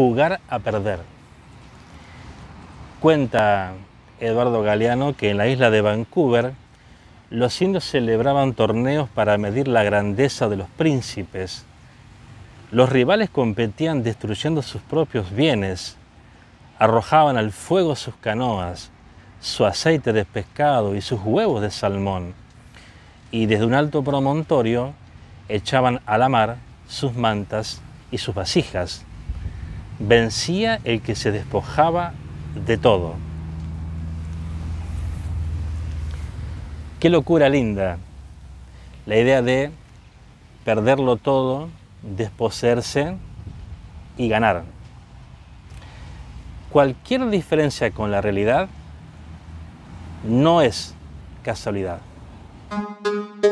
jugar a perder. Cuenta Eduardo Galeano que en la isla de Vancouver los indios celebraban torneos para medir la grandeza de los príncipes. Los rivales competían destruyendo sus propios bienes, arrojaban al fuego sus canoas, su aceite de pescado y sus huevos de salmón, y desde un alto promontorio echaban a la mar sus mantas y sus vasijas. Vencía el que se despojaba de todo. Qué locura linda, la idea de perderlo todo, desposeerse y ganar. Cualquier diferencia con la realidad no es casualidad.